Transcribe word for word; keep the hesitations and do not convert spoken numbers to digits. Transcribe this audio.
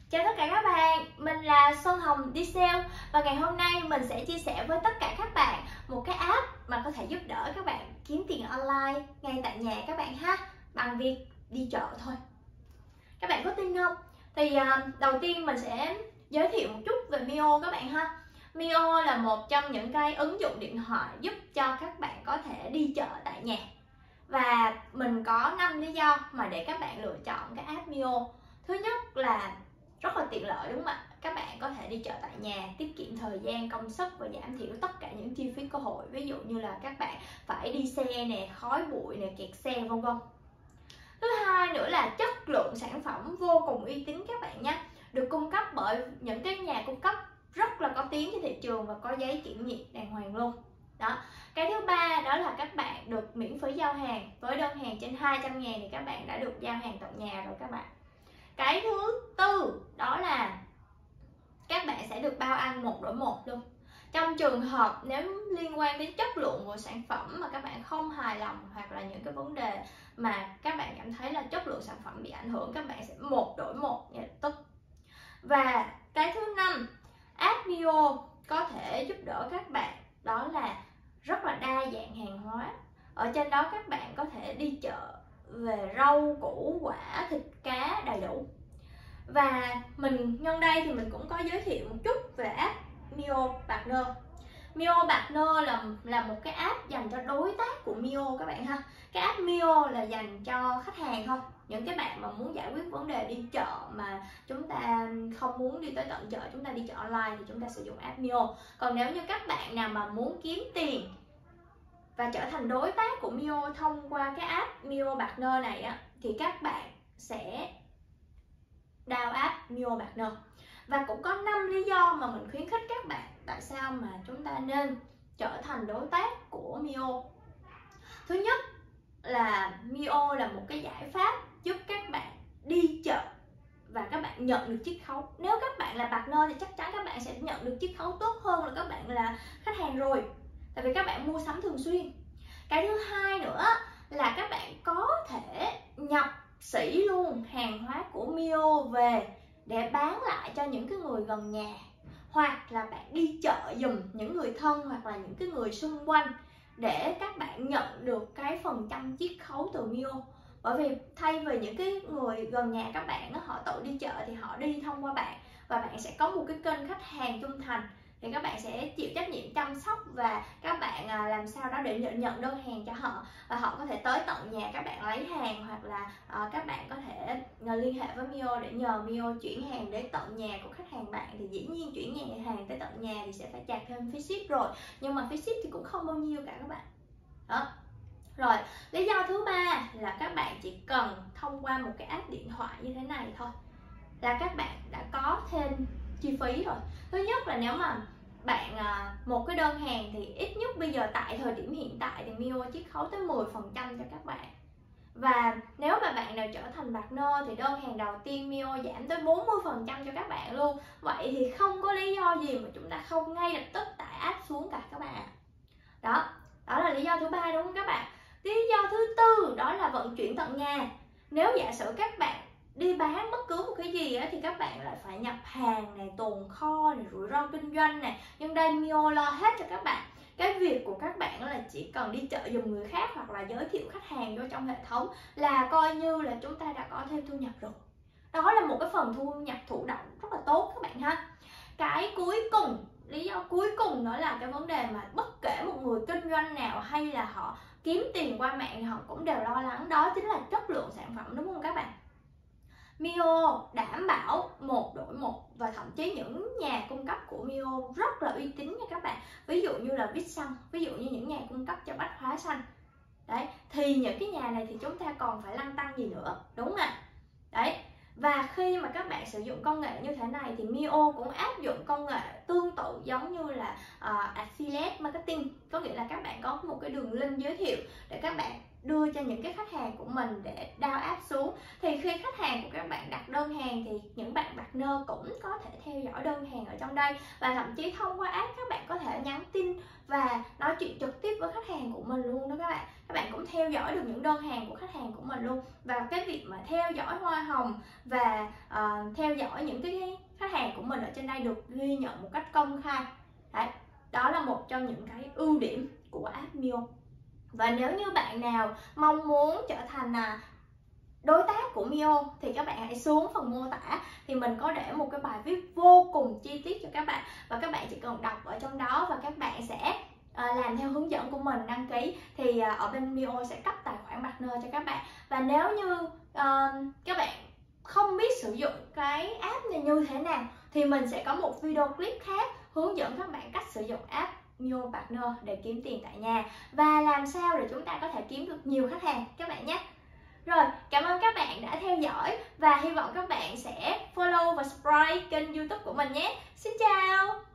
Chào tất cả các bạn, mình là Xuân Hồng đi sale và ngày hôm nay mình sẽ chia sẻ với tất cả các bạn một cái app mà có thể giúp đỡ các bạn kiếm tiền online ngay tại nhà các bạn ha, bằng việc đi chợ thôi. Các bạn có tin không? Thì uh, đầu tiên mình sẽ giới thiệu một chút về Mio các bạn ha. Mio là một trong những cái ứng dụng điện thoại giúp cho các bạn có thể đi chợ tại nhà. Và mình có năm lý do mà để các bạn lựa chọn cái app Mio. Thứ nhất là rất là tiện lợi, đúng không ạ? Các bạn có thể đi chợ tại nhà, tiết kiệm thời gian, công sức và giảm thiểu tất cả những chi phí cơ hội. Ví dụ như là các bạn phải đi xe nè, khói bụi nè, kẹt xe vân vân. Thứ hai nữa là chất lượng sản phẩm vô cùng uy tín các bạn nhé, được cung cấp bởi những cái nhà cung cấp rất là có tiếng trên thị trường và có giấy kiểm nghiệm đàng hoàng luôn. Đó. Cái thứ ba đó là các bạn được miễn phí giao hàng, với đơn hàng trên hai trăm ngàn thì các bạn đã được giao hàng tận nhà rồi các bạn. Cái thứ tư đó là các bạn sẽ được bao ăn một đổi một luôn. Trong trường hợp nếu liên quan đến chất lượng của sản phẩm mà các bạn không hài lòng, hoặc là những cái vấn đề mà các bạn cảm thấy là chất lượng sản phẩm bị ảnh hưởng, các bạn sẽ một đổi một ngay lập tức. Và cái thứ năm, app Mio có thể giúp đỡ các bạn đó là rất là đa dạng hàng hóa. Ở trên đó các bạn có thể đi chợ về rau, củ, quả, thịt, cá đầy đủ. Và mình nhân đây thì mình cũng có giới thiệu một chút về app Mio Partner. Mio Partner là là một cái app dành cho đối tác của Mio các bạn ha. Cái app Mio là dành cho khách hàng thôi. Những cái bạn mà muốn giải quyết vấn đề đi chợ mà chúng ta không muốn đi tới tận chợ, chúng ta đi chợ online thì chúng ta sử dụng app Mio. Còn nếu như các bạn nào mà muốn kiếm tiền và trở thành đối tác của Mio thông qua cái app Mio Partner này á, thì các bạn sẽ download app Mio Partner. Và cũng có năm lý do mà mình khuyến khích các bạn tại sao mà chúng ta nên trở thành đối tác của Mio. Thứ nhất là Mio là một cái giải pháp giúp các bạn đi chợ và các bạn nhận được chiết khấu. Nếu các bạn là partner thì chắc chắn các bạn sẽ nhận được chiết khấu tốt hơn là các bạn là khách hàng rồi, tại vì các bạn mua sắm thường xuyên. Cái thứ hai nữa là các bạn có thể nhập sỉ luôn hàng hóa của Mio về để bán lại cho những cái người gần nhà, hoặc là bạn đi chợ giùm những người thân hoặc là những cái người xung quanh để các bạn nhận được cái phần trăm chiết khấu từ Mio. Bởi vì thay vì những cái người gần nhà các bạn đó, họ tự đi chợ thì họ đi thông qua bạn, và bạn sẽ có một cái kênh khách hàng trung thành, thì các bạn sẽ chịu trách nhiệm chăm sóc và các bạn làm sao đó để nhận đơn hàng cho họ, và họ có thể tới tận nhà các bạn lấy hàng, hoặc là uh, các bạn có thể liên hệ với Mio để nhờ Mio chuyển hàng đến tận nhà của khách hàng bạn. Thì dĩ nhiên chuyển nhà hàng tới tận nhà thì sẽ phải trả thêm phí ship rồi, nhưng mà phí ship thì cũng không bao nhiêu cả các bạn. Đó. Rồi, lý do thứ ba là các bạn chỉ cần thông qua một cái app điện thoại như thế này thôi là các bạn đã có thêm chi phí rồi. Thứ nhất là nếu mà bạn một cái đơn hàng thì ít nhất bây giờ tại thời điểm hiện tại thì Mio chiết khấu tới mười phần trăm cho các bạn. Và nếu mà bạn nào trở thành partner thì đơn hàng đầu tiên Mio giảm tới bốn mươi phần trăm cho các bạn luôn. Vậy thì không có lý do gì mà chúng ta không ngay lập tức tải app xuống cả các bạn. Đó, đó là lý do thứ ba, đúng không các bạn? Lý do thứ tư đó là vận chuyển tận nhà. Nếu giả sử các bạn đi bán bất cứ một cái gì á, thì các bạn lại phải nhập hàng này, tồn kho này, rủi ro kinh doanh này, nhưng đây Mio lo hết cho các bạn. Cái việc của các bạn là chỉ cần đi chợ giùm người khác hoặc là giới thiệu khách hàng vô trong hệ thống là coi như là chúng ta đã có thêm thu nhập rồi. Đó là một cái phần thu nhập thụ động rất là tốt các bạn ha. Cái cuối cùng, lý do cuối cùng đó là cái vấn đề mà bất kể một người kinh doanh nào hay là họ kiếm tiền qua mạng thì họ cũng đều lo lắng, đó chính là chất lượng sản phẩm, đúng không các bạn? Mio đảm bảo một đổi một, và thậm chí những nhà cung cấp của Mio rất là uy tín nha các bạn. Ví dụ như là Vietsun, ví dụ như những nhà cung cấp cho bách hóa xanh. Đấy, thì những cái nhà này thì chúng ta còn phải lăn tăn gì nữa, đúng không ạ? Đấy, và khi mà các bạn sử dụng công nghệ như thế này thì Mio cũng áp dụng công nghệ tương tự giống như là uh, affiliate marketing, có nghĩa là các bạn có một cái đường link giới thiệu để các bạn đưa cho những cái khách hàng của mình để download app xuống. Thì khi khách hàng của các bạn đặt đơn hàng thì những bạn Partner cũng có thể theo dõi đơn hàng ở trong đây, và thậm chí thông qua app các bạn có thể nhắn tin và nói chuyện trực tiếp với khách hàng của mình luôn đó các bạn. Các bạn cũng theo dõi được những đơn hàng của khách hàng của mình luôn, và cái việc mà theo dõi hoa hồng và uh, theo dõi những cái khách hàng của mình ở trên đây được ghi nhận một cách công khai. Đấy, đó là một trong những cái ưu điểm của app Mio. Và nếu như bạn nào mong muốn trở thành à, đối tác của Mio thì các bạn hãy xuống phần mô tả, thì mình có để một cái bài viết vô cùng chi tiết cho các bạn, và các bạn chỉ cần đọc ở trong đó và các bạn sẽ à, làm theo hướng dẫn của mình đăng ký, thì à, ở bên Mio sẽ cấp tài khoản partner cho các bạn. Và nếu như à, các bạn không biết sử dụng cái app này như thế nào thì mình sẽ có một video clip khác hướng dẫn các bạn cách sử dụng app Mio Partner để kiếm tiền tại nhà, và làm sao để chúng ta có thể kiếm được nhiều khách hàng các bạn nhé. Rồi, cảm ơn các bạn đã theo dõi và hy vọng các bạn sẽ follow và subscribe kênh YouTube của mình nhé. Xin chào.